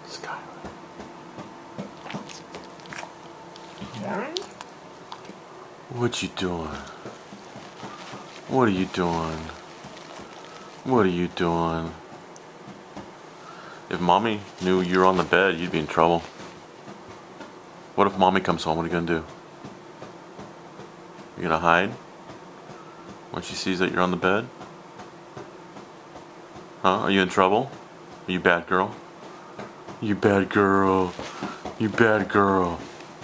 Skylar. What you doing? What are you doing? What are you doing? If mommy knew you were on the bed, you'd be in trouble. What if mommy comes home? What are you gonna do? You gonna hide when she sees that you're on the bed? Huh? Are you in trouble? Are you bad girl? You bad girl. You bad girl.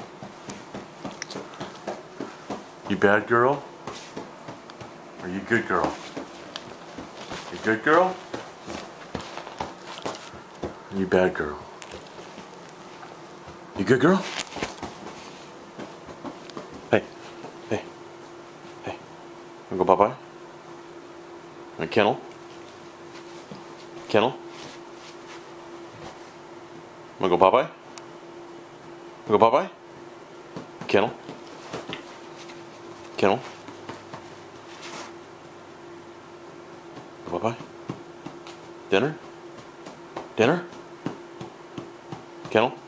You bad girl? Or you good girl? You good girl? You bad girl? You good girl? Hey, hey, hey. Wanna go bye-bye? A kennel? Kennel? Wanna go bye-bye? Wanna go bye-bye? Kennel? Kennel? Go bye-bye? Dinner? Dinner? Kennel?